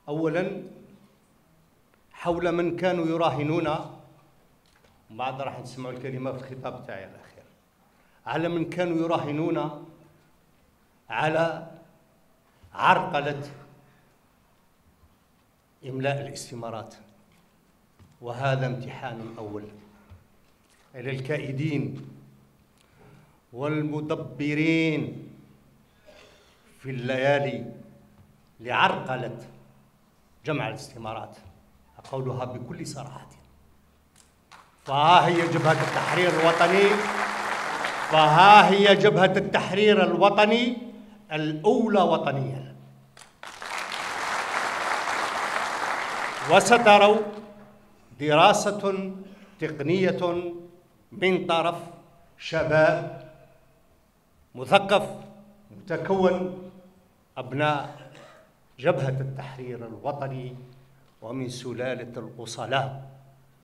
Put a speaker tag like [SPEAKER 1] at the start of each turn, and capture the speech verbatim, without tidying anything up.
[SPEAKER 1] أولا حول من كانوا يراهنون، وبعد راح نسمعوا الكلمة في الخطاب تاعي الأخير، على من كانوا يراهنون على عرقلة إملاء الاستمارات. وهذا امتحان أول إلى الكائدين والمدبرين في الليالي لعرقلة جمع الاستمارات، أقولها بكل صراحة. فها هي جبهة التحرير الوطني فها هي جبهة التحرير الوطني الأولى وطنيا. وستروا دراسة تقنية من طرف شباب مثقف متكون أبناء جبهة التحرير الوطني ومن سلالة الأصلاء